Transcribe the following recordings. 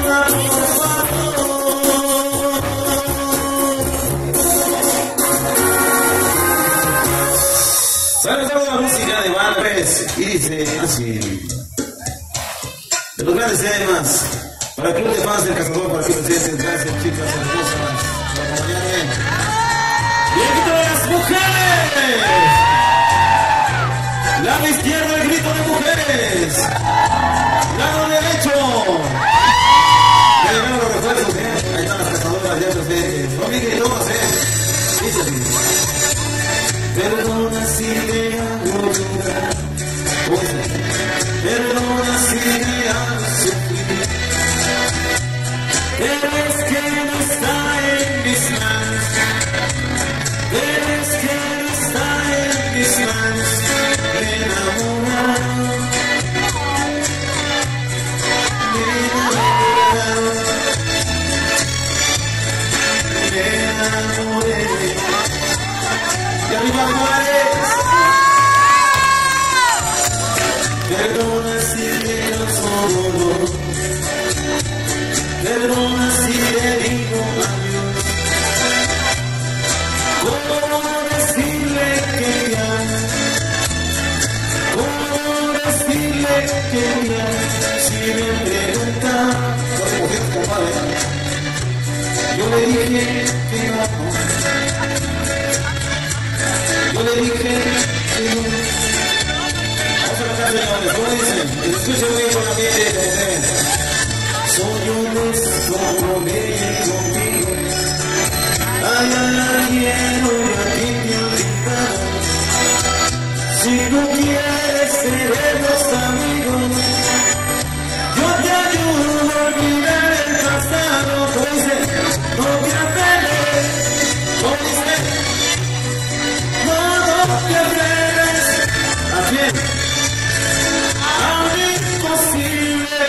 Sabemos la música de Valpes y dice así. De los grandes temas. Para el club de fans del Cazador, para que presenten, gracias chicas hermosas. Por acompañarme. Y el grito de las mujeres. Lado izquierdo, el grito de mujeres. Lado derecho. Ya llegaron los refuerzos, Ahí están las cazadoras ya presentes. No me gritos, Dice así. Perdona si te hago llorar. Perdona si te hago sufrir. Pero es que no está en mis manos. Pero es que no está en mis manos. Me enamoraron. Me enamoraron. Me enamoré. Y arriba Juárez. Perdona si te causo dolor. Perdona si te digo adiós. ¿Cómo decirle que te amo? ¿Cómo decirle que te amo? Si me pregunta, yo le dije que no. Yo le dije que no. Vamos a cantar, señores. ¿Cómo dicen? Escuchen muy bien con la piel. Soy honesto conmigo. Ay, la quiero y a ti te he olvidado. Si tú quieres seremos amigos, yo te ayudo a olvidar el pasado. ¿Cómo dice? No te apeles. ¿Cómo dice? No te apeles. ¿A quién? A un imposible.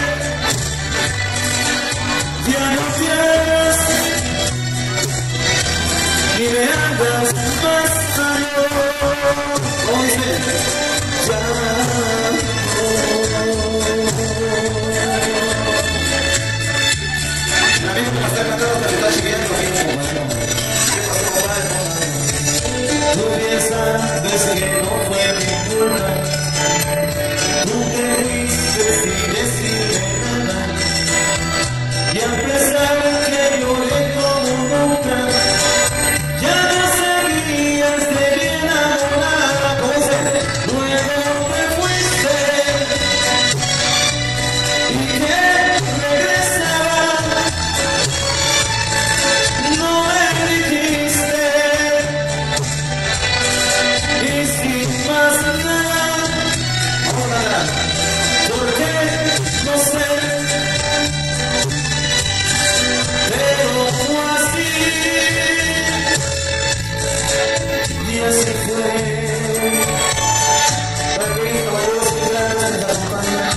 Ya no quieres ni me hagas más daño. Oye, ya la misma me está cantando, te está chiviando. Tú bien sabes que no fue mi culpa. Tú te fuiste sin decirme nada. Y a pesar de que lloré como nunca, ya no seguías de bien enamorada. Luego te fuiste y que regresaba. No me dijiste y sin más nada. Ahora, porque no sé. Pero fue así, y así fue. Para que hijo de Dios que gracias en la montaña.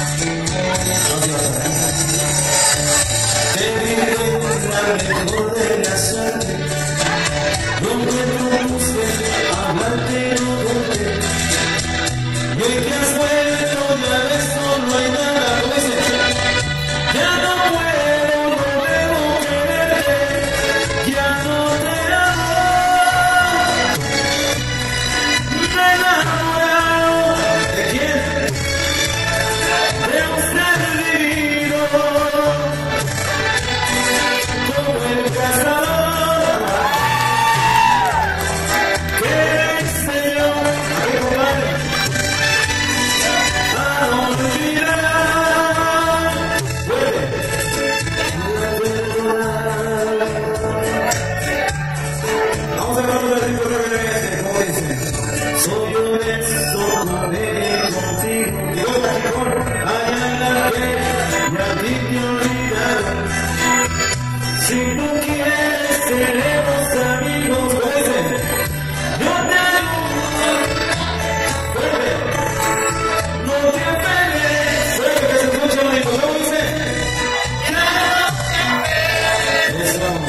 Te diré la mejor de la suerte, donde propuse hablarte no volver. Y hoy que has vuelto ya ves no hay nada. Ya no puedo, no debo quererte, ya no te amo. Me he enamorado. ¿De quién? De un ser divino, como el cazador, que enseñó a olvidar. Vamos a hablar un ratito brevemente, como dice. Soy honesto contigo. Y voy a mejor, allá en la piel, y a ti te olvidaron. Si tú quieres, seremos amigos. Como dice, yo te ayudo. Fuerte. No te apeles. Fuerte, que se escuche bonito. Como dice, ya no te apeles. Eso.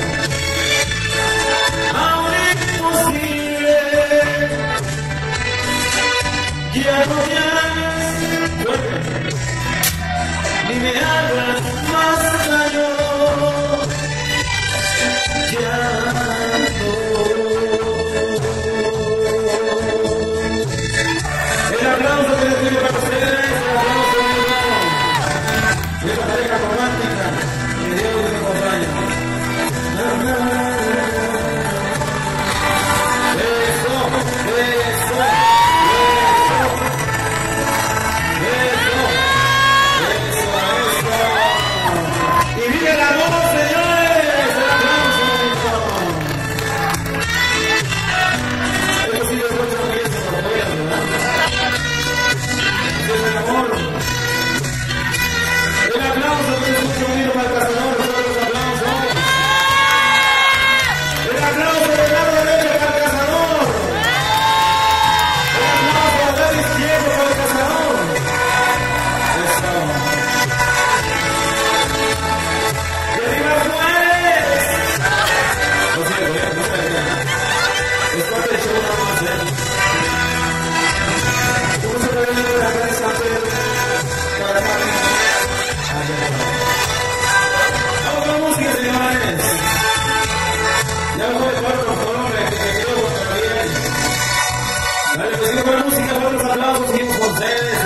Ya no te hagas, ni me hagas más. Seguimos con la música, buenos aplausos, seguimos con ustedes.